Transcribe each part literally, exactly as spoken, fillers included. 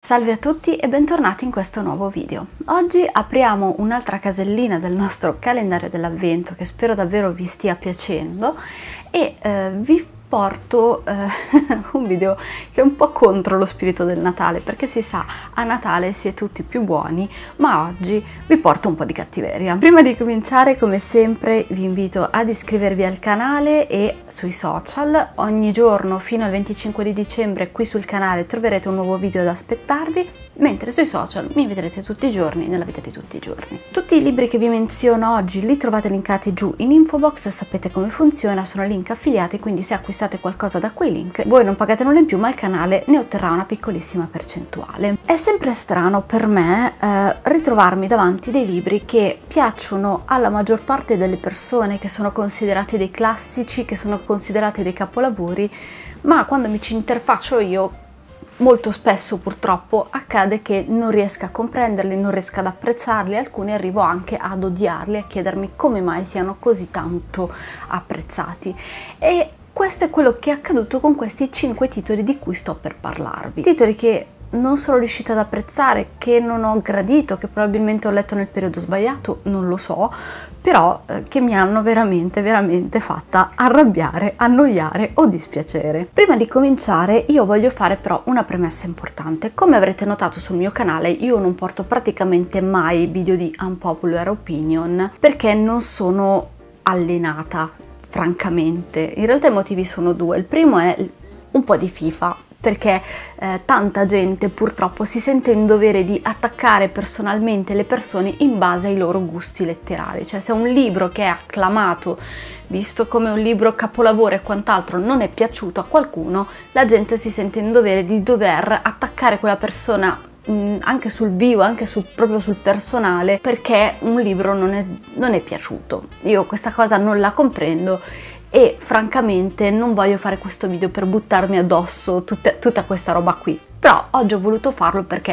Salve a tutti e bentornati in questo nuovo video. Oggi apriamo un'altra casellina del nostro calendario dell'avvento che spero davvero vi stia piacendo e eh, vi porto eh, un video che è un po' contro lo spirito del Natale, perché si sa, a Natale si è tutti più buoni, ma oggi vi porto un po' di cattiveria. Prima di cominciare, come sempre, vi invito ad iscrivervi al canale e sui social. Ogni giorno fino al venticinque di dicembre qui sul canale troverete un nuovo video da aspettarvi, mentre sui social mi vedrete tutti i giorni nella vita di tutti i giorni. Tutti i libri che vi menziono oggi li trovate linkati giù in info box, sapete come funziona, sono link affiliati, quindi se acquistate qualcosa da quei link voi non pagate nulla in più, ma il canale ne otterrà una piccolissima percentuale. È sempre strano per me eh, ritrovarmi davanti dei libri che piacciono alla maggior parte delle persone, che sono considerati dei classici, che sono considerati dei capolavori, ma quando mi ci interfaccio io molto spesso purtroppo accade che non riesca a comprenderli, non riesca ad apprezzarli, alcuni arrivo anche ad odiarli, a chiedermi come mai siano così tanto apprezzati. E questo è quello che è accaduto con questi cinque titoli di cui sto per parlarvi. Titoli che non sono riuscita ad apprezzare, che non ho gradito, che probabilmente ho letto nel periodo sbagliato, non lo so, però eh, che mi hanno veramente veramente fatta arrabbiare, annoiare o dispiacere. Prima di cominciare io voglio fare però una premessa importante. Come avrete notato sul mio canale io non porto praticamente mai video di unpopular opinion perché non sono allenata, francamente. In realtà i motivi sono due. Il primo è un po' di FIFA, perché eh, tanta gente purtroppo si sente in dovere di attaccare personalmente le persone in base ai loro gusti letterari. Cioè, se un libro che è acclamato, visto come un libro capolavoro e quant'altro, non è piaciuto a qualcuno, la gente si sente in dovere di dover attaccare quella persona mh, anche sul vivo, anche sul, proprio sul personale, perché un libro non è, non è piaciuto. Io questa cosa non la comprendo e francamente non voglio fare questo video per buttarmi addosso tutta, tutta questa roba qui, però oggi ho voluto farlo perché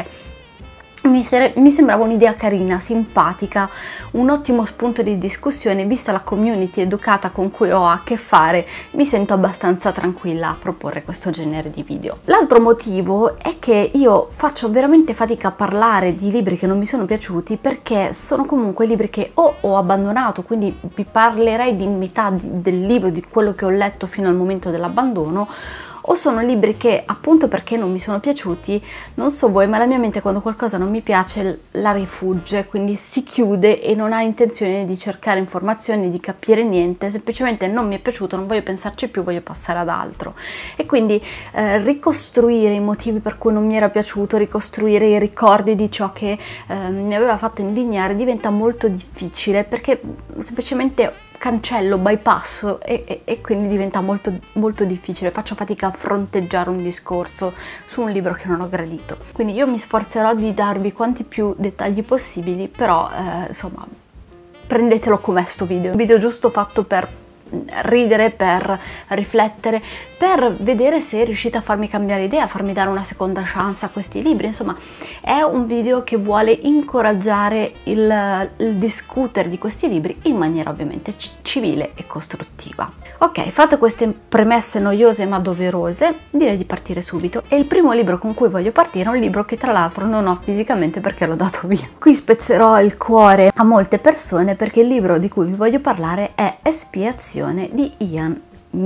mi, mi sembrava un'idea carina, simpatica, un ottimo spunto di discussione. Vista la community educata con cui ho a che fare, mi sento abbastanza tranquilla a proporre questo genere di video. L'altro motivo è che io faccio veramente fatica a parlare di libri che non mi sono piaciuti, perché sono comunque libri che o ho abbandonato, quindi vi parlerei di metà di, del libro, di quello che ho letto fino al momento dell'abbandono, o sono libri che, appunto perché non mi sono piaciuti, non so voi, ma la mia mente quando qualcosa non mi piace la rifugge, quindi si chiude e non ha intenzione di cercare informazioni, di capire niente, semplicemente non mi è piaciuto, non voglio pensarci più, voglio passare ad altro. E quindi eh, ricostruire i motivi per cui non mi era piaciuto, ricostruire i ricordi di ciò che eh, mi aveva fatto indignare diventa molto difficile, perché semplicemente cancello, bypasso e, e, e quindi diventa molto, molto difficile, faccio fatica a fronteggiare un discorso su un libro che non ho gradito. Quindi io mi sforzerò di darvi quanti più dettagli possibili, però eh, insomma prendetelo com'è sto video, un video giusto fatto per ridere, per riflettere, per vedere se riuscite a farmi cambiare idea, a farmi dare una seconda chance a questi libri. Insomma, è un video che vuole incoraggiare il, il discutere di questi libri in maniera ovviamente civile e costruttiva. Ok, fatte queste premesse noiose ma doverose, direi di partire subito. E il primo libro con cui voglio partire è un libro che tra l'altro non ho fisicamente perché l'ho dato via. Qui spezzerò il cuore a molte persone perché il libro di cui vi voglio parlare è Espiazione di Ian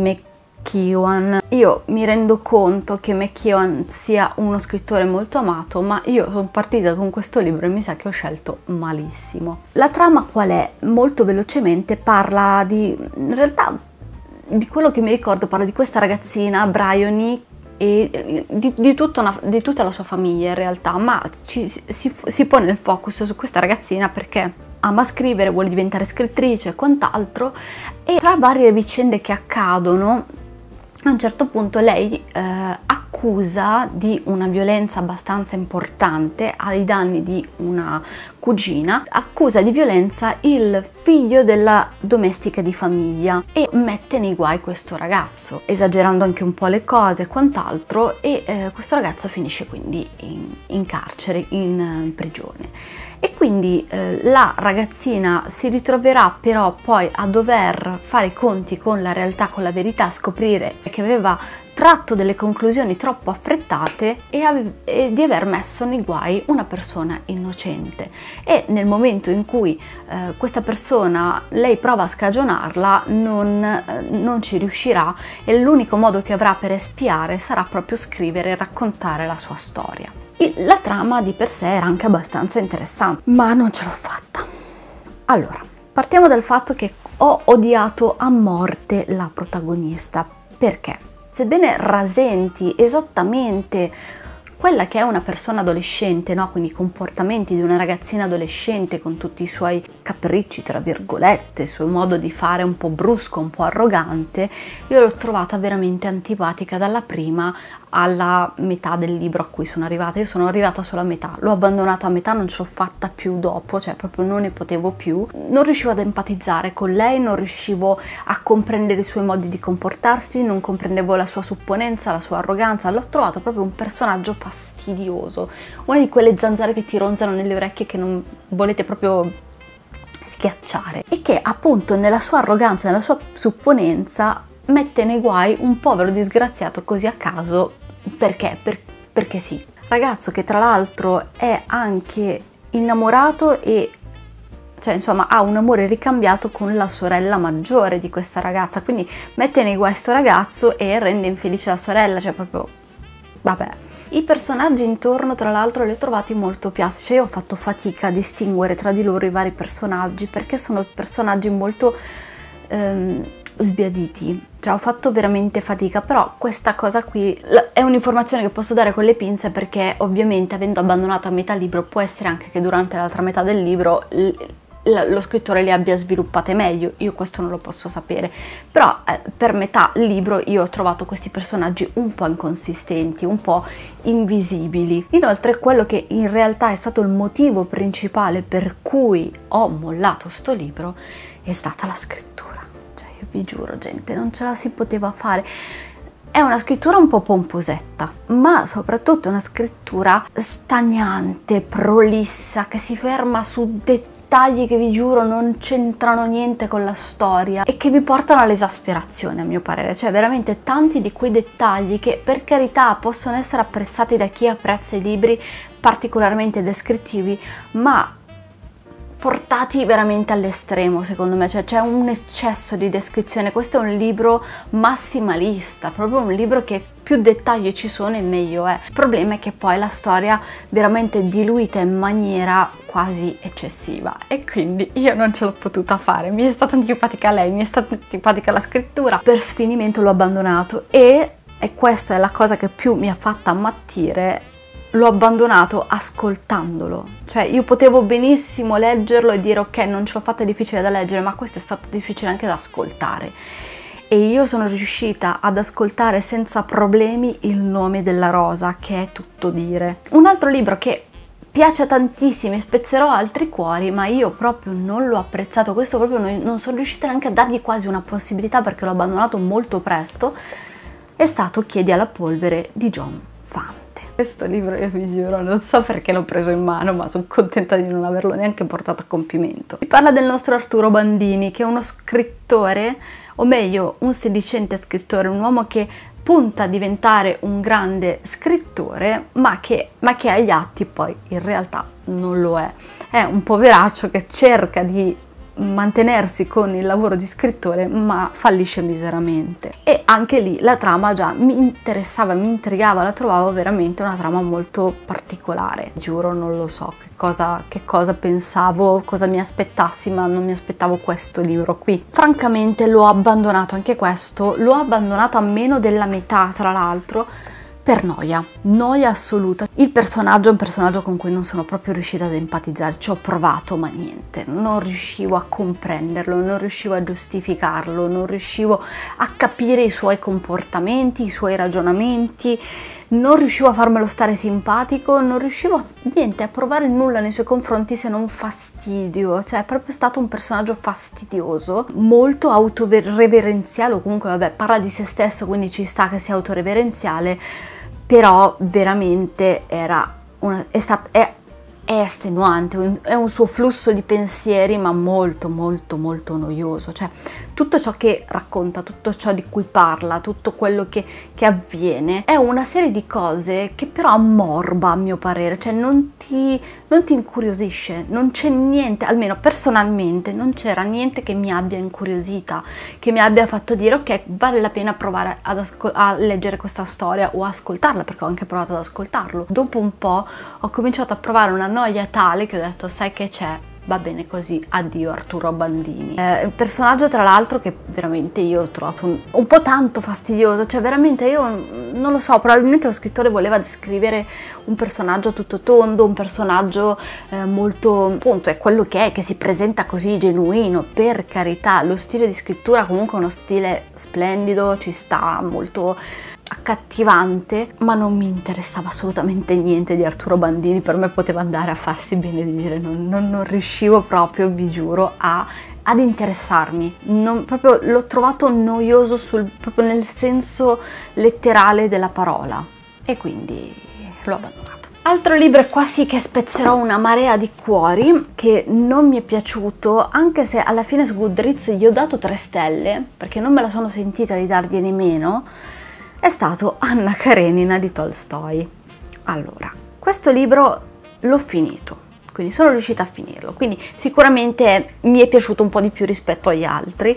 McEwan. Io mi rendo conto che McEwan sia uno scrittore molto amato, ma io sono partita con questo libro e mi sa che ho scelto malissimo. La trama qual è? Molto velocemente parla di, in realtà, di quello che mi ricordo, parla di questa ragazzina, Bryony, e di, di, tutta una, di tutta la sua famiglia in realtà, ma ci, si, si pone il focus su questa ragazzina perché ama scrivere, vuole diventare scrittrice e quant'altro, e tra varie vicende che accadono a un certo punto lei eh, accusa di una violenza abbastanza importante ai danni di una cugina, accusa di violenza il figlio della domestica di famiglia e mette nei guai questo ragazzo, esagerando anche un po' le cose e quant'altro, e eh, questo ragazzo finisce quindi in, in carcere, in, in prigione. E quindi eh, la ragazzina si ritroverà però poi a dover fare i conti con la realtà, con la verità, scoprire che aveva tratto delle conclusioni troppo affrettate e, e di aver messo nei guai una persona innocente, e nel momento in cui eh, questa persona, lei prova a scagionarla, non, eh, non ci riuscirà, e l'unico modo che avrà per espiare sarà proprio scrivere e raccontare la sua storia. Il, la trama di per sé era anche abbastanza interessante, ma non ce l'ho fatta. Allora, partiamo dal fatto che ho odiato a morte la protagonista. Perché? Sebbene rasenti esattamente quella che è una persona adolescente, no? Quindi i comportamenti di una ragazzina adolescente con tutti i suoi capricci, tra virgolette, il suo modo di fare un po' brusco, un po' arrogante, io l'ho trovata veramente antipatica dalla prima alla metà del libro a cui sono arrivata. Io sono arrivata solo a metà, l'ho abbandonata a metà, non ce l'ho fatta più dopo, cioè proprio non ne potevo più. Non riuscivo ad empatizzare con lei, non riuscivo a comprendere i suoi modi di comportarsi, non comprendevo la sua supponenza, la sua arroganza. L'ho trovato proprio un personaggio fastidioso, una di quelle zanzare che ti ronzano nelle orecchie che non volete proprio schiacciare, e che appunto nella sua arroganza, nella sua supponenza mette nei guai un povero disgraziato così a caso. Perché? Per, perché sì. Ragazzo che tra l'altro è anche innamorato e, cioè insomma, ha un amore ricambiato con la sorella maggiore di questa ragazza, quindi mette nei guai sto ragazzo e rende infelice la sorella, cioè proprio, vabbè. I personaggi intorno, tra l'altro, li ho trovati molto piatti, cioè io ho fatto fatica a distinguere tra di loro i vari personaggi, perché sono personaggi molto ehm, sbiaditi, cioè ho fatto veramente fatica. Però questa cosa qui è un'informazione che posso dare con le pinze, perché ovviamente, avendo abbandonato a metà libro, può essere anche che durante l'altra metà del libro lo scrittore le abbia sviluppate meglio, io questo non lo posso sapere, però eh, per metà libro io ho trovato questi personaggi un po' inconsistenti, un po' invisibili. Inoltre, quello che in realtà è stato il motivo principale per cui ho mollato sto libro è stata la scrittura. Cioè io vi giuro, gente, non ce la si poteva fare. È una scrittura un po' pomposetta, ma soprattutto una scrittura stagnante, prolissa, che si ferma su dettagli dettagli che vi giuro non c'entrano niente con la storia e che vi portano all'esasperazione, a mio parere. Cioè veramente tanti di quei dettagli che, per carità, possono essere apprezzati da chi apprezza i libri particolarmente descrittivi, ma portati veramente all'estremo, secondo me. Cioè c'è un eccesso di descrizione. Questo è un libro massimalista, proprio un libro che più dettagli ci sono e meglio è. Il problema è che poi la storia veramente diluita in maniera quasi eccessiva, e quindi io non ce l'ho potuta fare. Mi è stata antipatica lei, mi è stata antipatica la scrittura, per sfinimento l'ho abbandonato, e, e questa è la cosa che più mi ha fatta ammattire. L'ho abbandonato ascoltandolo, cioè io potevo benissimo leggerlo e dire ok, non ce l'ho fatta, è difficile da leggere, ma questo è stato difficile anche da ascoltare, e io sono riuscita ad ascoltare senza problemi Il nome della rosa, che è tutto dire. Un altro libro che piace a tantissimi, spezzerò altri cuori, ma io proprio non l'ho apprezzato, questo proprio non, non sono riuscita neanche a dargli quasi una possibilità, perché l'ho abbandonato molto presto, è stato Chiedi alla polvere di John Fante. Questo libro, io vi giuro, non so perché l'ho preso in mano, ma sono contenta di non averlo neanche portato a compimento. Si parla del nostro Arturo Bandini, che è uno scrittore, o meglio un sedicente scrittore, un uomo che punta a diventare un grande scrittore, ma che, ma che agli atti poi in realtà non lo è. È un poveraccio che cerca di mantenersi con il lavoro di scrittore, ma fallisce miseramente. E anche lì la trama già mi interessava, mi intrigava, la trovavo veramente una trama molto particolare. Giuro, non lo so che cosa, che cosa pensavo, cosa mi aspettassi, ma non mi aspettavo questo libro qui. Francamente l'ho abbandonato anche questo, l'ho abbandonato a meno della metà, tra l'altro, per noia, noia assoluta. Il personaggio è un personaggio con cui non sono proprio riuscita ad empatizzare, ci ho provato ma niente, non riuscivo a comprenderlo, non riuscivo a giustificarlo, non riuscivo a capire i suoi comportamenti, i suoi ragionamenti, non riuscivo a farmelo stare simpatico, non riuscivo a, niente, a provare nulla nei suoi confronti se non fastidio. Cioè è proprio stato un personaggio fastidioso, molto autoreverenziale, o comunque vabbè, parla di se stesso, quindi ci sta che sia autoreverenziale, però veramente era una, è, stat, è è estenuante, è un suo flusso di pensieri, ma molto molto molto noioso. Cioè tutto ciò che racconta, tutto ciò di cui parla, tutto quello che, che avviene è una serie di cose che però ammorba, a mio parere, cioè non ti, non ti incuriosisce, non c'è niente, almeno personalmente non c'era niente che mi abbia incuriosita, che mi abbia fatto dire ok, vale la pena provare ad ascol- a leggere questa storia o ascoltarla, perché ho anche provato ad ascoltarlo. Dopo un po' ho cominciato a provare una noia tale che ho detto sai che c'è, va bene così, addio Arturo Bandini. Eh, il personaggio tra l'altro che veramente io ho trovato un, un po' tanto fastidioso, cioè veramente io non lo so, probabilmente lo scrittore voleva descrivere un personaggio tutto tondo, un personaggio eh, molto, appunto è quello che è, che si presenta così genuino, per carità, lo stile di scrittura comunque è uno stile splendido, ci sta, molto accattivante, ma non mi interessava assolutamente niente di Arturo Bandini, per me poteva andare a farsi benedire, non, non, non riuscivo proprio, vi giuro, a, ad interessarmi, non, proprio l'ho trovato noioso sul, proprio nel senso letterale della parola e quindi l'ho abbandonato. Altro libro, qua sì che spezzerò una marea di cuori, che non mi è piaciuto, anche se alla fine su Goodreads gli ho dato tre stelle, perché non me la sono sentita di dargliene meno, è stato Anna Karenina di Tolstoi. Allora, questo libro l'ho finito, quindi sono riuscita a finirlo, quindi sicuramente mi è piaciuto un po' di più rispetto agli altri,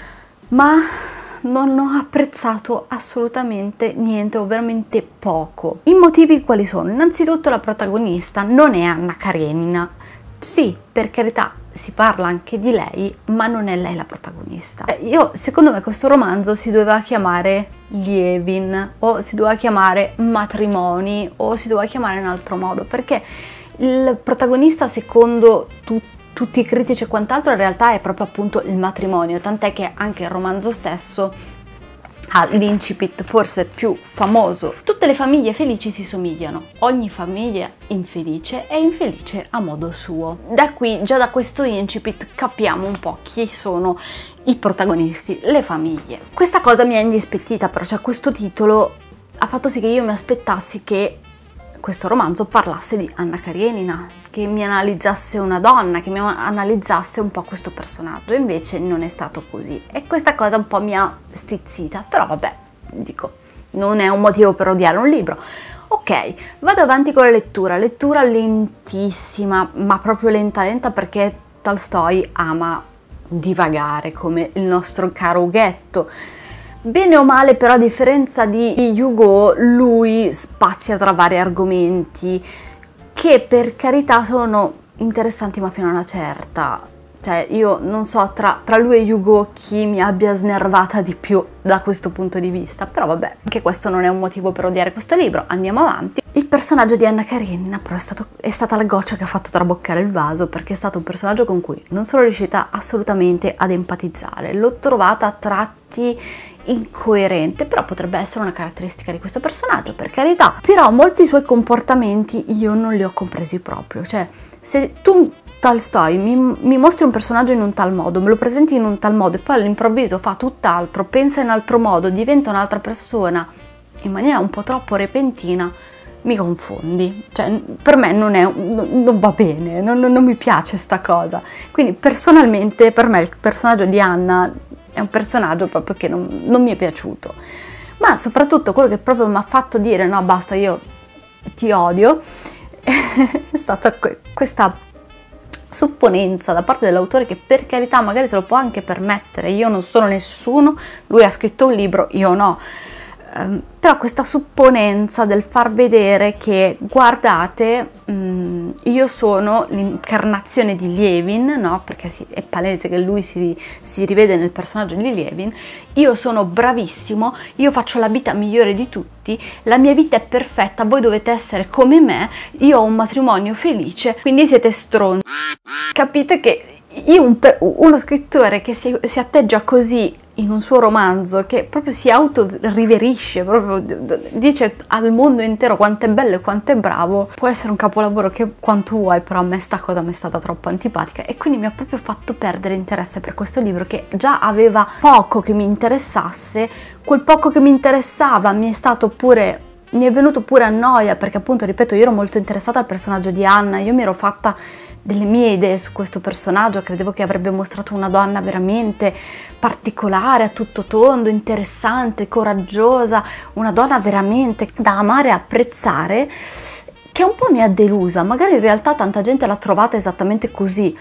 ma non ho apprezzato assolutamente niente o veramente poco. I motivi quali sono? Innanzitutto la protagonista non è Anna Karenina. Sì, per carità, si parla anche di lei, ma non è lei la protagonista. Io, secondo me questo romanzo si doveva chiamare Lievin, o si doveva chiamare Matrimoni, o si doveva chiamare in altro modo, perché il protagonista, secondo tutti, tutti i critici e quant'altro, in realtà è proprio appunto il matrimonio, tant'è che anche il romanzo stesso ha l'incipit forse più famoso: tutte le famiglie felici si somigliano, ogni famiglia infelice è infelice a modo suo. Da qui, già da questo incipit, capiamo un po' chi sono i protagonisti, le famiglie. Questa cosa mi ha indispettita, però, cioè questo titolo ha fatto sì che io mi aspettassi che questo romanzo parlasse di Anna Karenina, che mi analizzasse una donna, che mi analizzasse un po' questo personaggio, invece non è stato così e questa cosa un po' mi ha stizzita, però vabbè, dico, non è un motivo per odiare un libro. Ok, vado avanti con la lettura, lettura lentissima, ma proprio lenta lenta, perché Tolstoi ama divagare come il nostro caro Ughetto. Bene o male, però, a differenza di Hugo, lui spazia tra vari argomenti che per carità sono interessanti, ma fino a una certa. Cioè io non so tra, tra lui e Hugo chi mi abbia snervata di più da questo punto di vista, però vabbè, anche questo non è un motivo per odiare questo libro, andiamo avanti. Il personaggio di Anna Karenina però è, stato, è stata la goccia che ha fatto traboccare il vaso, perché è stato un personaggio con cui non sono riuscita assolutamente ad empatizzare, l'ho trovata a tratti incoerente, però potrebbe essere una caratteristica di questo personaggio, per carità, però molti suoi comportamenti io non li ho compresi proprio. Cioè, se tu Tolstoi mi, mi mostri un personaggio in un tal modo, me lo presenti in un tal modo e poi all'improvviso fa tutt'altro, pensa in altro modo, diventa un'altra persona in maniera un po' troppo repentina, mi confondi. Cioè, per me non, è, non, non va bene, non, non mi piace sta cosa. Quindi personalmente per me il personaggio di Anna è un personaggio proprio che non, non mi è piaciuto, ma soprattutto quello che proprio mi ha fatto dire no basta, io ti odio, è stata questa supponenza da parte dell'autore, che per carità magari se lo può anche permettere, io non sono nessuno, lui ha scritto un libro, io no, um, però questa supponenza del far vedere che guardate, um, io sono l'incarnazione di Lievin, no? Perché sì, è palese che lui si, si rivede nel personaggio di Lievin, io sono bravissimo, io faccio la vita migliore di tutti, la mia vita è perfetta, voi dovete essere come me, io ho un matrimonio felice, quindi siete stronzi. Capite che io un, uno scrittore che si, si atteggia così in un suo romanzo, che proprio si autoriverisce, proprio dice al mondo intero quanto è bello e quanto è bravo, può essere un capolavoro che quanto vuoi, però a me sta cosa mi è stata troppo antipatica e quindi mi ha proprio fatto perdere interesse per questo libro, che già aveva poco che mi interessasse. Quel poco che mi interessava mi è stato pure mi è venuto pure a noia, perché appunto, ripeto, io ero molto interessata al personaggio di Anna, io mi ero fatta delle mie idee su questo personaggio, credevo che avrebbe mostrato una donna veramente particolare, a tutto tondo, interessante, coraggiosa, una donna veramente da amare e apprezzare, che un po' mi ha delusa. Magari in realtà tanta gente l'ha trovata esattamente così,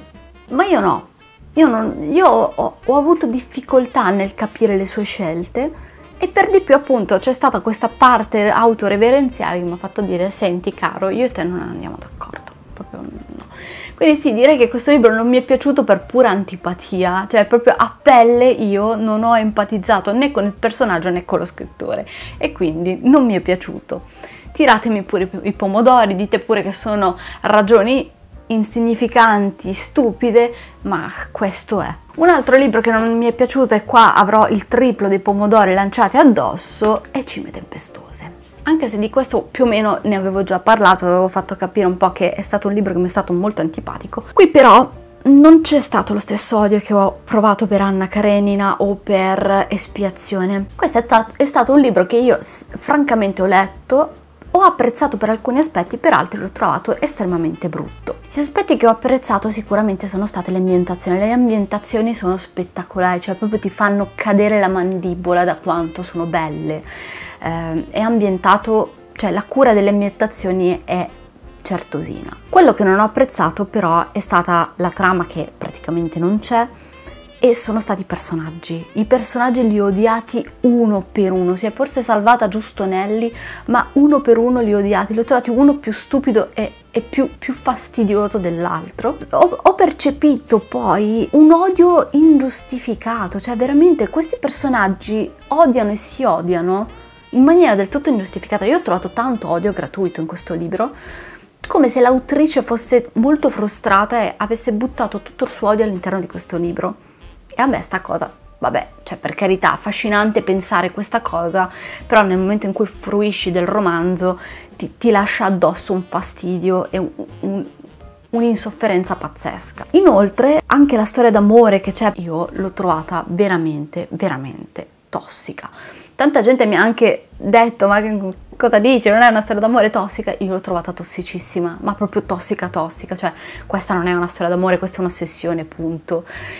ma io no, io, non, io ho, ho avuto difficoltà nel capire le sue scelte, e per di più appunto c'è stata questa parte autoreverenziale che mi ha fatto dire: senti caro, io e te non andiamo d'accordo, proprio no. Quindi sì, direi che questo libro non mi è piaciuto per pura antipatia, cioè proprio a pelle io non ho empatizzato né con il personaggio né con lo scrittore, e quindi non mi è piaciuto. Tiratemi pure i pomodori, dite pure che sono ragioni insignificanti, stupide, ma questo è. Un altro libro che non mi è piaciuto, e qua avrò il triplo dei pomodori lanciati addosso, è Cime tempestose. Anche se di questo più o meno ne avevo già parlato, avevo fatto capire un po' che è stato un libro che mi è stato molto antipatico. Qui però non c'è stato lo stesso odio che ho provato per Anna Karenina o per Espiazione. Questo è, è stato un libro che io francamente ho letto, ho apprezzato per alcuni aspetti, per altri l'ho trovato estremamente brutto. Gli aspetti che ho apprezzato sicuramente sono state le ambientazioni. Le ambientazioni sono spettacolari, cioè proprio ti fanno cadere la mandibola da quanto sono belle. Eh, è ambientato, cioè la cura delle ambientazioni è certosina. Quello che non ho apprezzato però è stata la trama, che praticamente non c'è, e sono stati i personaggi. I personaggi li ho odiati uno per uno. Si è forse salvata giusto Nelly, ma uno per uno li ho odiati. Li ho trovati uno più stupido e, e più, più fastidioso dell'altro. Ho, ho percepito poi un odio ingiustificato, cioè veramente questi personaggi odiano e si odiano in maniera del tutto ingiustificata. Io ho trovato tanto odio gratuito in questo libro, come se l'autrice fosse molto frustrata e avesse buttato tutto il suo odio all'interno di questo libro. E a me sta cosa, vabbè, cioè per carità, affascinante pensare questa cosa, però nel momento in cui fruisci del romanzo ti, ti lascia addosso un fastidio e un, un, un'insofferenza pazzesca. Inoltre anche la storia d'amore che c'è, io l'ho trovata veramente, veramente tossica. Tanta gente mi ha anche detto: ma cosa dici, non è una storia d'amore tossica? Io l'ho trovata tossicissima, ma proprio tossica tossica, cioè questa non è una storia d'amore, questa è un'ossessione, punto.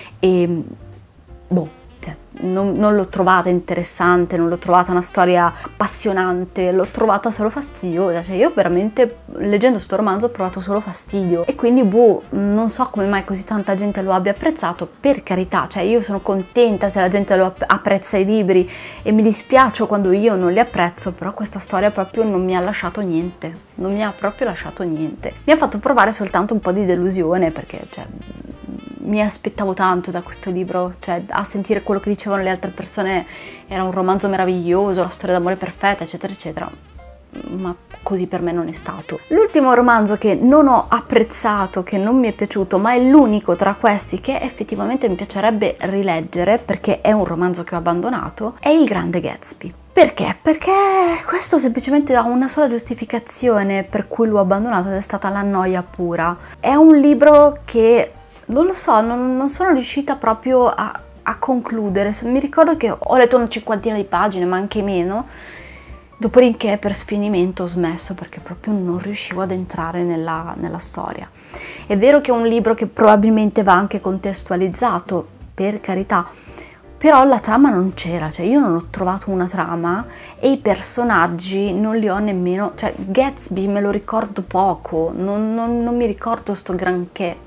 E boh, cioè, non, non l'ho trovata interessante, non l'ho trovata una storia appassionante, l'ho trovata solo fastidiosa. Cioè io veramente leggendo sto romanzo ho provato solo fastidio, e quindi boh, non so come mai così tanta gente lo abbia apprezzato. Per carità, cioè io sono contenta se la gente lo apprezza i libri, e mi dispiace quando io non li apprezzo, però questa storia proprio non mi ha lasciato niente, non mi ha proprio lasciato niente. Mi ha fatto provare soltanto un po' di delusione, perché cioè mi aspettavo tanto da questo libro, cioè a sentire quello che dicevano le altre persone era un romanzo meraviglioso, la storia d'amore perfetta, eccetera eccetera, ma così per me non è stato. L'ultimo romanzo che non ho apprezzato, che non mi è piaciuto, ma è l'unico tra questi che effettivamente mi piacerebbe rileggere, perché è un romanzo che ho abbandonato, è Il Grande Gatsby. Perché? Perché questo semplicemente ha una sola giustificazione per cui l'ho abbandonato, ed è stata la noia pura. È un libro che non lo so, non, non sono riuscita proprio a, a concludere. Mi ricordo che ho letto una cinquantina di pagine, ma anche meno, dopodiché per sfinimento ho smesso, perché proprio non riuscivo ad entrare nella, nella storia. È vero che è un libro che probabilmente va anche contestualizzato, per carità, però la trama non c'era, cioè io non ho trovato una trama, e i personaggi non li ho nemmeno, cioè Gatsby me lo ricordo poco, non, non, non mi ricordo sto granché.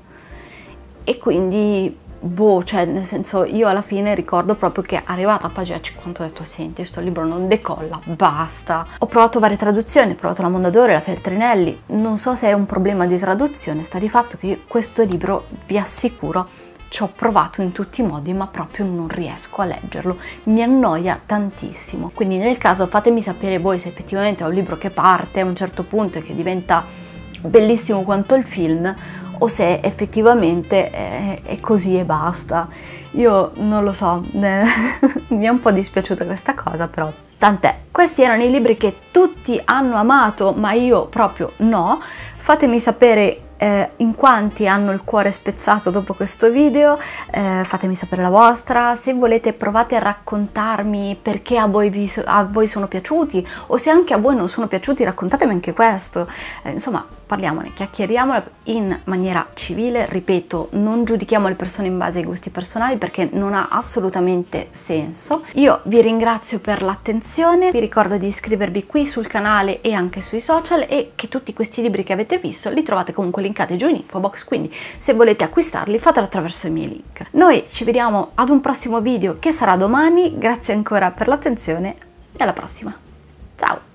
E quindi, boh, cioè nel senso, io alla fine ricordo proprio che arrivata a pagina cinquanta ho detto: senti, questo libro non decolla, basta. Ho provato varie traduzioni, ho provato la Mondadori, la Feltrinelli, non so se è un problema di traduzione, sta di fatto che io questo libro, vi assicuro, ci ho provato in tutti i modi, ma proprio non riesco a leggerlo, mi annoia tantissimo. Quindi nel caso fatemi sapere voi se effettivamente è un libro che parte a un certo punto e che diventa bellissimo quanto il film, o se effettivamente è, è così e basta. Io non lo so, eh, mi è un po' dispiaciuta questa cosa, però tant'è. Questi erano i libri che tutti hanno amato, ma io proprio no. Fatemi sapere eh, in quanti hanno il cuore spezzato dopo questo video, eh, fatemi sapere la vostra. Se volete provate a raccontarmi perché a voi, vi, a voi sono piaciuti, o se anche a voi non sono piaciuti raccontatemi anche questo. Eh, insomma, parliamone, chiacchieriamone in maniera civile, ripeto, non giudichiamo le persone in base ai gusti personali perché non ha assolutamente senso. Io vi ringrazio per l'attenzione, vi ricordo di iscrivervi qui sul canale e anche sui social, e che tutti questi libri che avete visto li trovate comunque linkati giù in info box, quindi se volete acquistarli fatelo attraverso i miei link. Noi ci vediamo ad un prossimo video che sarà domani, grazie ancora per l'attenzione e alla prossima, ciao!